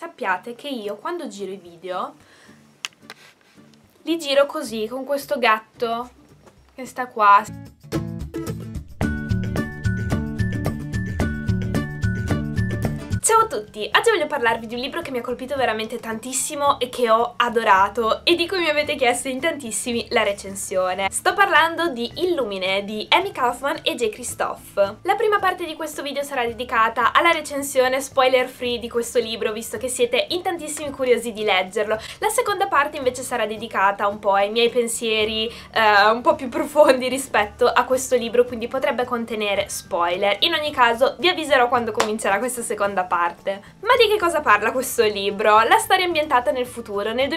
sappiate che io quando giro i video li giro così, con questo gatto che sta qua. Ciao a tutti! Oggi voglio parlarvi di un libro che mi ha colpito veramente tantissimo e che ho adorato e di cui mi avete chiesto in tantissimi la recensione. Sto parlando di Illumine di Amy Kaufman e Jay Kristoff. La prima parte di questo video sarà dedicata alla recensione spoiler free di questo libro, visto che siete in tantissimi curiosi di leggerlo. La seconda parte invece sarà dedicata un po' ai miei pensieri un po' più profondi rispetto a questo libro, quindi potrebbe contenere spoiler. In ogni caso vi avviserò quando comincerà questa seconda parte. Ma di che cosa parla questo libro? La storia è ambientata nel futuro, nel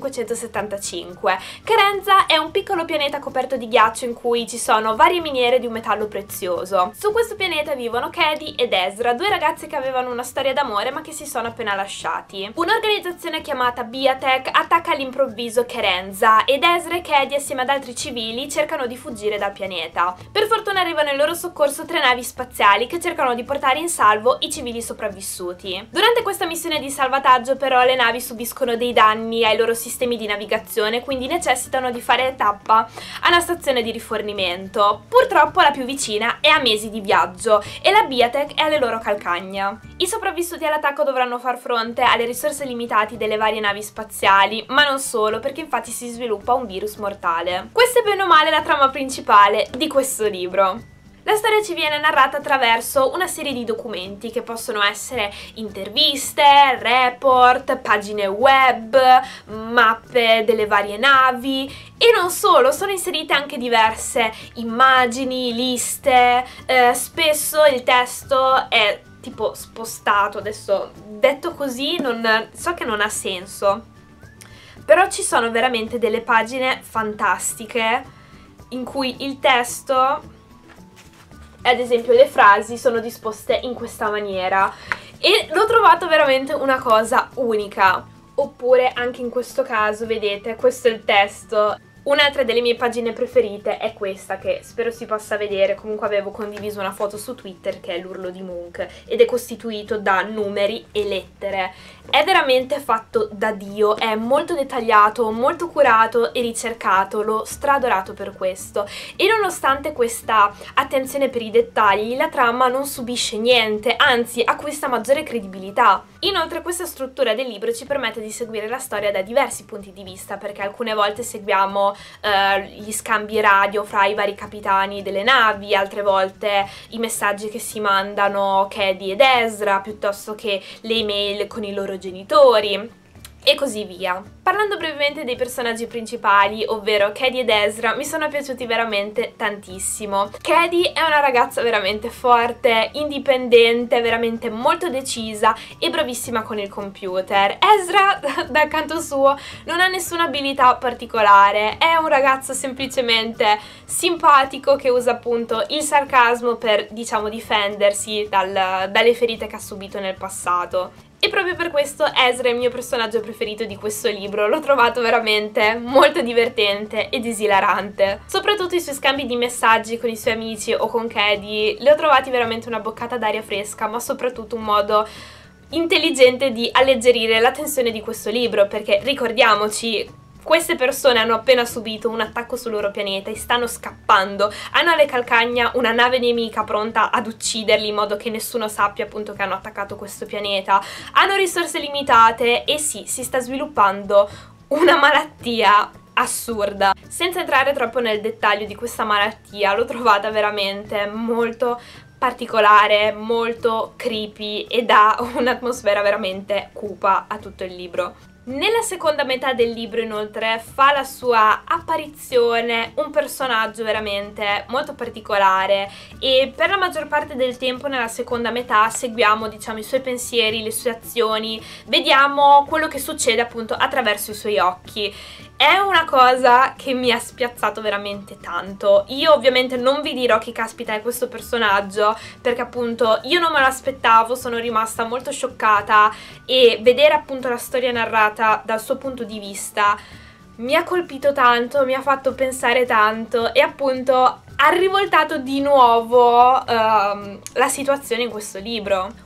2575. Kerenza è un piccolo pianeta coperto di ghiaccio in cui ci sono varie miniere di un metallo prezioso. Su questo pianeta vivono Cady ed Ezra, due ragazzi che avevano una storia d'amore ma che si sono appena lasciati. Un'organizzazione chiamata Biatech attacca all'improvviso Kerenza ed Ezra e Cady assieme ad altri civili cercano di fuggire dal pianeta. Per fortuna arrivano in loro soccorso 3 navi spaziali che cercano di portare in salvo i civili sopravvissuti. Durante questa missione di salvataggio però le navi subiscono dei danni ai loro sistemi di navigazione, quindi necessitano di fare tappa a una stazione di rifornimento. Purtroppo la più vicina è a mesi di viaggio e la Biatech è alle loro calcagna. I sopravvissuti all'attacco dovranno far fronte alle risorse limitate delle varie navi spaziali, ma non solo, perché infatti si sviluppa un virus mortale. Questa è bene o male la trama principale di questo libro. La storia ci viene narrata attraverso una serie di documenti che possono essere interviste, report, pagine web, mappe delle varie navi e non solo, sono inserite anche diverse immagini, liste, spesso il testo è tipo spostato, adesso detto così so che non ha senso, però ci sono veramente delle pagine fantastiche in cui il testo, ad esempio le frasi, sono disposte in questa maniera e l'ho trovato veramente una cosa unica. Oppure anche in questo caso, vedete, questo è il testo. Un'altra delle mie pagine preferite è questa, che spero si possa vedere. Comunque avevo condiviso una foto su Twitter, che è l'urlo di Munch, ed è costituito da numeri e lettere. È veramente fatto da Dio, è molto dettagliato, molto curato e ricercato, l'ho stradorato per questo. E nonostante questa attenzione per i dettagli, la trama non subisce niente, anzi acquista maggiore credibilità. Inoltre questa struttura del libro ci permette di seguire la storia da diversi punti di vista, perché alcune volte seguiamo gli scambi radio fra i vari capitani delle navi, altre volte i messaggi che si mandano Cady ed Ezra, piuttosto che le email con i loro genitori e così via. Parlando brevemente dei personaggi principali, ovvero Cady ed Ezra, mi sono piaciuti veramente tantissimo. Cady è una ragazza veramente forte, indipendente, veramente molto decisa e bravissima con il computer. Ezra, dal canto suo, non ha nessuna abilità particolare, è un ragazzo semplicemente simpatico che usa appunto il sarcasmo per, diciamo, difendersi dalle ferite che ha subito nel passato. E proprio per questo Ezra è il mio personaggio preferito di questo libro, l'ho trovato veramente molto divertente ed esilarante. Soprattutto i suoi scambi di messaggi con i suoi amici o con Cady, li ho trovati veramente una boccata d'aria fresca, ma soprattutto un modo intelligente di alleggerire la tensione di questo libro, perché ricordiamoci, queste persone hanno appena subito un attacco sul loro pianeta e stanno scappando, hanno alle calcagna una nave nemica pronta ad ucciderli in modo che nessuno sappia appunto che hanno attaccato questo pianeta, hanno risorse limitate e sì, si sta sviluppando una malattia assurda. Senza entrare troppo nel dettaglio di questa malattia, l'ho trovata veramente molto particolare, molto creepy e dà un'atmosfera veramente cupa a tutto il libro. Nella seconda metà del libro inoltre fa la sua apparizione un personaggio veramente molto particolare e per la maggior parte del tempo nella seconda metà seguiamo, diciamo, i suoi pensieri, le sue azioni, vediamo quello che succede appunto attraverso i suoi occhi. È una cosa che mi ha spiazzato veramente tanto. Io ovviamente non vi dirò chi caspita è questo personaggio, perché appunto io non me lo aspettavo, sono rimasta molto scioccata e vedere appunto la storia narrata dal suo punto di vista mi ha colpito tanto, mi ha fatto pensare tanto e appunto ha rivoltato di nuovo la situazione in questo libro.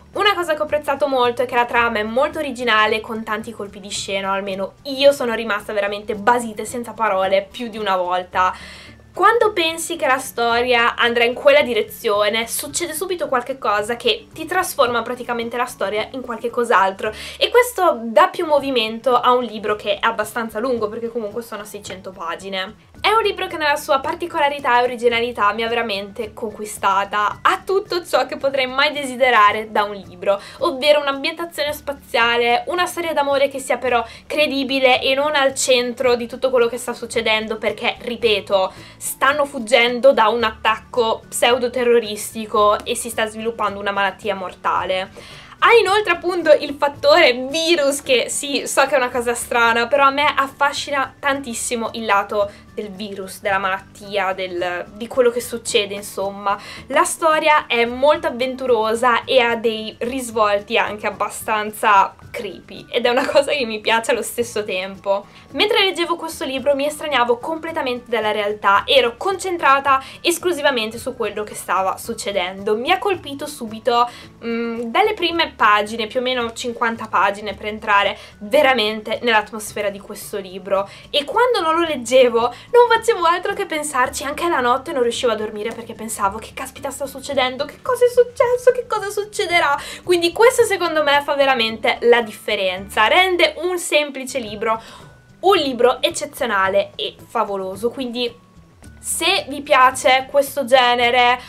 Una cosa che ho apprezzato molto è che la trama è molto originale, con tanti colpi di scena, almeno io sono rimasta veramente basita e senza parole più di una volta. Quando pensi che la storia andrà in quella direzione, succede subito qualche cosa che ti trasforma praticamente la storia in qualche cos'altro, e questo dà più movimento a un libro che è abbastanza lungo, perché comunque sono 600 pagine. È un libro che nella sua particolarità e originalità mi ha veramente conquistata. Ha tutto ciò che potrei mai desiderare da un libro, ovvero un'ambientazione spaziale, una storia d'amore che sia però credibile e non al centro di tutto quello che sta succedendo, perché, ripeto, stanno fuggendo da un attacco pseudo-terroristico e si sta sviluppando una malattia mortale. Ha inoltre appunto il fattore virus, che sì, so che è una cosa strana, però a me affascina tantissimo il lato del virus, della malattia, di quello che succede, insomma. La storia è molto avventurosa e ha dei risvolti anche abbastanza creepy, ed è una cosa che mi piace allo stesso tempo. Mentre leggevo questo libro mi estraniavo completamente dalla realtà, ero concentrata esclusivamente su quello che stava succedendo. Mi ha colpito subito dalle prime pagine, più o meno 50 pagine per entrare veramente nell'atmosfera di questo libro, e quando non lo leggevo non facevo altro che pensarci. Anche la notte non riuscivo a dormire perché pensavo: che caspita sta succedendo, che cosa è successo, che cosa succederà. Quindi questo secondo me fa veramente la differenza, rende un semplice libro un libro eccezionale e favoloso. Quindi se vi piace questo genere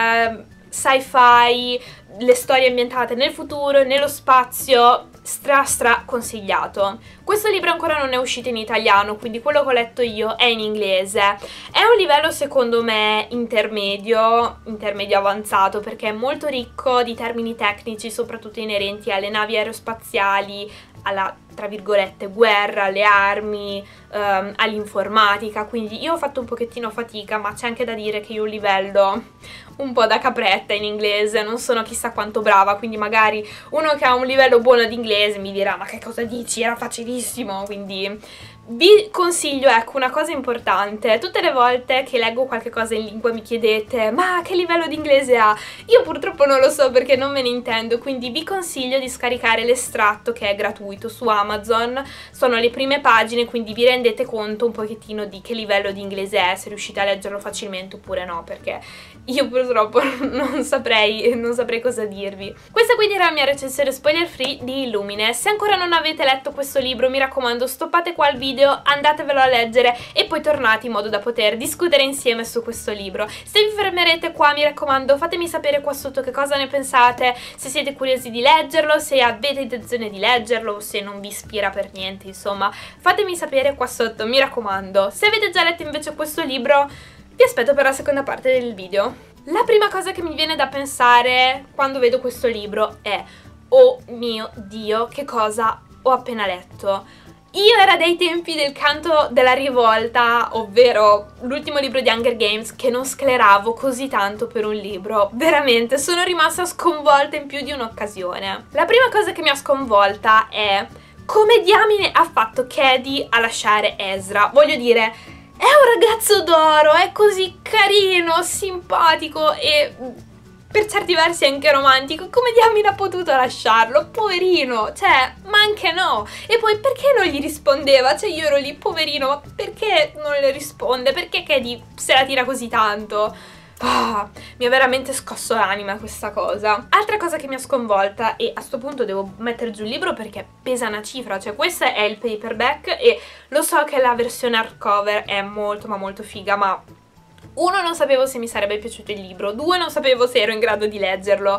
sci-fi, le storie ambientate nel futuro, nello spazio, stra consigliato. Questo libro ancora non è uscito in italiano, quindi quello che ho letto io è in inglese. È un livello secondo me intermedio avanzato, perché è molto ricco di termini tecnici, soprattutto inerenti alle navi aerospaziali, alla, tra virgolette, guerra, alle armi, all'informatica, quindi io ho fatto un pochettino fatica, ma c'è anche da dire che io ho un livello un po' da capretta in inglese, non sono chissà quanto brava, quindi magari uno che ha un livello buono di inglese mi dirà: ma che cosa dici, era facilissimo. Quindi vi consiglio, ecco, una cosa importante: tutte le volte che leggo qualche cosa in lingua mi chiedete: ma che livello di inglese ha? Io purtroppo non lo so, perché non me ne intendo, quindi vi consiglio di scaricare l'estratto, che è gratuito su Amazon. Sono le prime pagine, quindi vi rendete conto un pochettino di che livello di inglese è, se riuscite a leggerlo facilmente oppure no, perché io purtroppo non saprei cosa dirvi. Questa quindi era la mia recensione spoiler free di Illumine. Se ancora non avete letto questo libro, mi raccomando, stoppate qua il video, andatevelo a leggere e poi tornate, in modo da poter discutere insieme su questo libro. Se vi fermerete qua, mi raccomando, fatemi sapere qua sotto che cosa ne pensate, se siete curiosi di leggerlo, se avete intenzione di leggerlo o se non vi ispira per niente, insomma fatemi sapere qua sotto, mi raccomando. Se avete già letto invece questo libro, vi aspetto per la seconda parte del video. La prima cosa che mi viene da pensare quando vedo questo libro è: oh mio Dio, che cosa ho appena letto. Io era dei tempi del Canto della Rivolta, ovvero l'ultimo libro di Hunger Games, che non scleravo così tanto per un libro. Veramente, sono rimasta sconvolta in più di un'occasione. La prima cosa che mi ha sconvolta è come diamine ha fatto Cady a lasciare Ezra. Voglio dire, è un ragazzo d'oro, è così carino, simpatico e per certi versi anche romantico. Come diamine ha potuto lasciarlo? Poverino, cioè, ma anche no. E poi perché non gli rispondeva? Cioè io ero lì: poverino, ma perché non le risponde? Perché Cady se la tira così tanto? Mi ha veramente scosso l'anima questa cosa. Altra cosa che mi ha sconvolta, e a sto punto devo mettere giù il libro perché pesa una cifra, cioè questo è il paperback e lo so che la versione hardcover è molto ma molto figa, ma uno, non sapevo se mi sarebbe piaciuto il libro, due, non sapevo se ero in grado di leggerlo,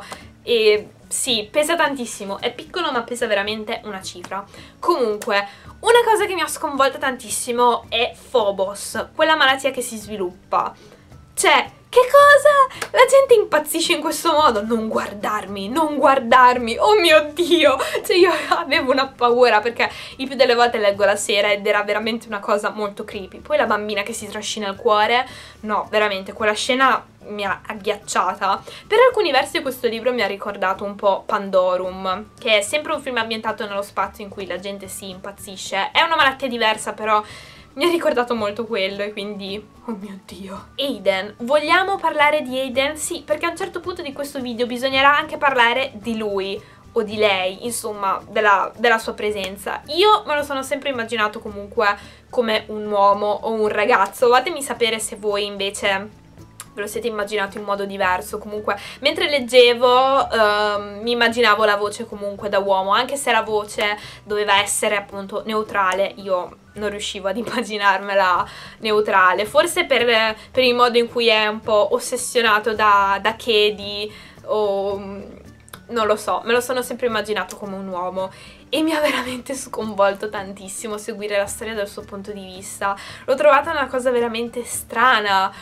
e sì, pesa tantissimo, è piccolo ma pesa veramente una cifra. Comunque, una cosa che mi ha sconvolta tantissimo è Phobos, quella malattia che si sviluppa. Cioè, che cosa? La gente impazzisce in questo modo. Non guardarmi, non guardarmi, oh mio Dio. Cioè io avevo una paura, perché il più delle volte leggo la sera ed era veramente una cosa molto creepy. Poi la bambina che si trascina il cuore, no, veramente, quella scena mi ha agghiacciata. Per alcuni versi questo libro mi ha ricordato un po' Pandorum, che è sempre un film ambientato nello spazio in cui la gente si impazzisce. È una malattia diversa, però mi ha ricordato molto quello e quindi, oh mio Dio. Aiden, vogliamo parlare di Aiden? Sì, perché a un certo punto di questo video bisognerà anche parlare di lui o di lei, insomma, della sua presenza. Io me lo sono sempre immaginato comunque come un uomo o un ragazzo. Fatemi sapere se voi invece ve lo siete immaginato in modo diverso. Comunque, mentre leggevo mi immaginavo la voce comunque da uomo, anche se la voce doveva essere appunto neutrale, io non riuscivo ad immaginarmela neutrale, forse per il modo in cui è un po' ossessionato da Cady, o non lo so, me lo sono sempre immaginato come un uomo e mi ha veramente sconvolto tantissimo seguire la storia dal suo punto di vista. L'ho trovata una cosa veramente strana,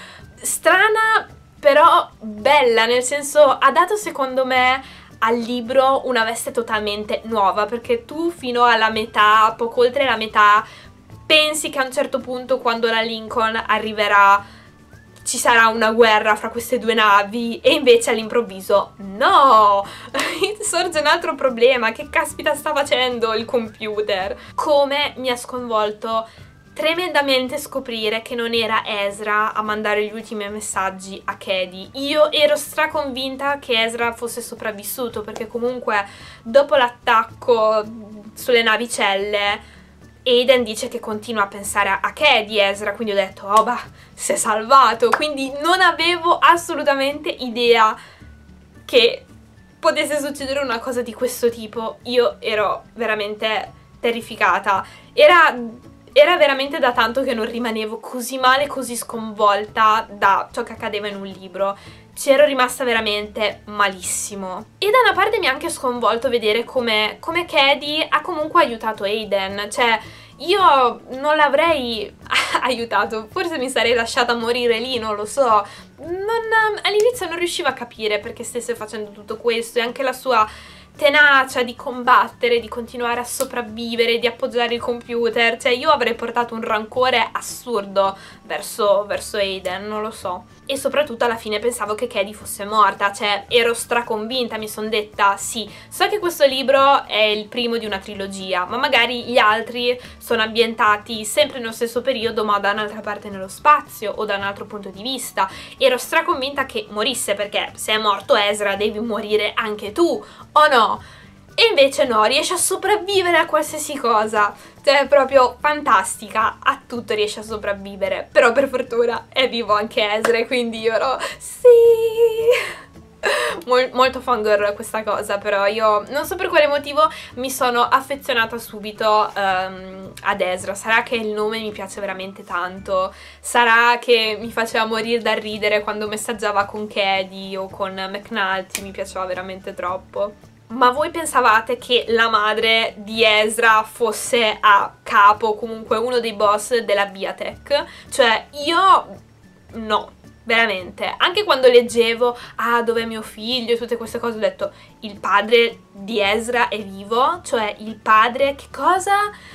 però bella, nel senso ha dato secondo me al libro una veste totalmente nuova, perché tu fino alla metà, poco oltre la metà, pensi che a un certo punto quando la Lincoln arriverà ci sarà una guerra fra queste due navi e invece all'improvviso no, sorge un altro problema. Che caspita sta facendo il computer? Come mi ha sconvolto tremendamente scoprire che non era Ezra a mandare gli ultimi messaggi a Cady. Io ero straconvinta che Ezra fosse sopravvissuto, perché comunque dopo l'attacco sulle navicelle Aiden dice che continua a pensare a Cady, Ezra, quindi ho detto oh bah, si è salvato. Quindi non avevo assolutamente idea che potesse succedere una cosa di questo tipo. Io ero veramente terrificata. Era veramente da tanto che non rimanevo così male, così sconvolta da ciò che accadeva in un libro. Ci ero rimasta veramente malissimo. E da una parte mi ha anche sconvolto vedere come Cady ha comunque aiutato Aiden. Cioè, io non l'avrei aiutato, forse mi sarei lasciata morire lì, non lo so. All'inizio non riuscivo a capire perché stesse facendo tutto questo, e anche la sua tenacia di combattere, di continuare a sopravvivere, di appoggiare il computer. Cioè, io avrei portato un rancore assurdo verso Aiden, non lo so. E soprattutto alla fine pensavo che Cady fosse morta, cioè ero straconvinta, mi sono detta sì, so che questo libro è il primo di una trilogia, ma magari gli altri sono ambientati sempre nello stesso periodo ma da un'altra parte nello spazio o da un altro punto di vista. Ero straconvinta che morisse, perché se è morto Ezra devi morire anche tu, o no? E invece no, riesce a sopravvivere a qualsiasi cosa. Cioè è proprio fantastica, a tutto riesce a sopravvivere. Però per fortuna è vivo anche Ezra e quindi io ero sì. Molto fangirl questa cosa, però io non so per quale motivo mi sono affezionata subito ad Ezra. Sarà che il nome mi piace veramente tanto, sarà che mi faceva morire da ridere quando messaggiava con Cady o con McNulty, mi piaceva veramente troppo. Ma voi pensavate che la madre di Ezra fosse a capo, comunque uno dei boss della Viatech? Cioè io no, veramente. Anche quando leggevo ah, dov'è mio figlio e tutte queste cose, ho detto il padre di Ezra è vivo? Cioè il padre, che cosa?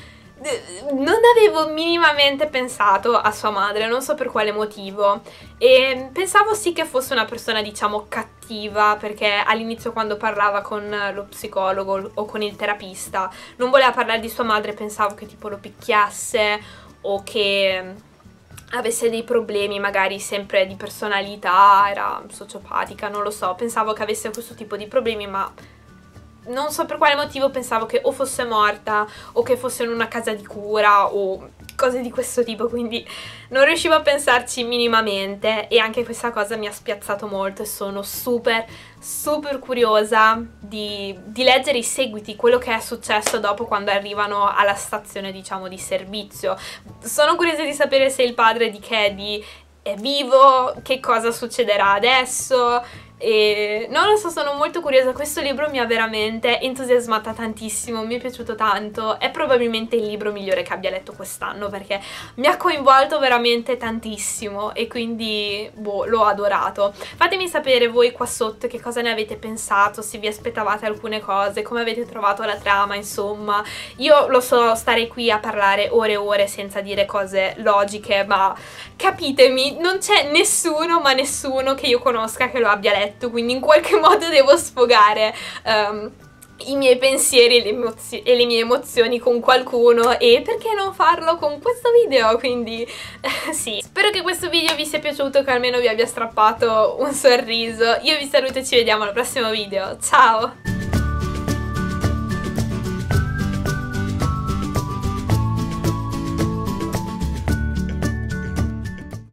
Non avevo minimamente pensato a sua madre, non so per quale motivo, e pensavo sì che fosse una persona diciamo cattiva, perché all'inizio quando parlava con lo psicologo o con il terapista non voleva parlare di sua madre, pensavo che tipo lo picchiasse o che avesse dei problemi magari sempre di personalità, era sociopatica, non lo so, pensavo che avesse questo tipo di problemi, ma non so per quale motivo pensavo che o fosse morta o che fosse in una casa di cura o cose di questo tipo, quindi non riuscivo a pensarci minimamente, e anche questa cosa mi ha spiazzato molto e sono super curiosa di leggere i seguiti, quello che è successo dopo quando arrivano alla stazione diciamo di servizio. Sono curiosa di sapere se il padre di Cady è vivo, che cosa succederà adesso. E non lo so, sono molto curiosa. Questo libro mi ha veramente entusiasmata tantissimo, mi è piaciuto tanto, è probabilmente il libro migliore che abbia letto quest'anno perché mi ha coinvolto veramente tantissimo e quindi boh, l'ho adorato. Fatemi sapere voi qua sotto che cosa ne avete pensato, se vi aspettavate alcune cose, come avete trovato la trama, insomma. Io lo so, starei qui a parlare ore e ore senza dire cose logiche, ma capitemi, non c'è nessuno, ma nessuno che io conosca che lo abbia letto, quindi in qualche modo devo sfogare i miei pensieri e le mie emozioni con qualcuno, e perché non farlo con questo video, quindi sì. Spero che questo video vi sia piaciuto, che almeno vi abbia strappato un sorriso. Io vi saluto e ci vediamo al prossimo video, ciao!